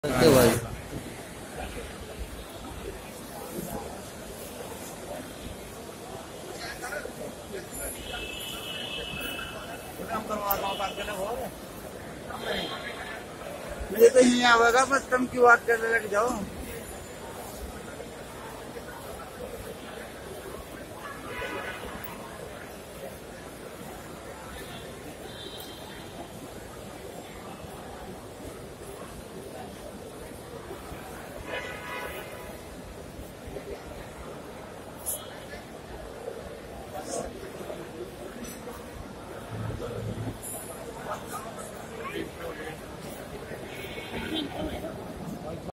Okay भाई। मुझे तो यही आवेगा, बस तुम क्यों बात करने लग जाओ।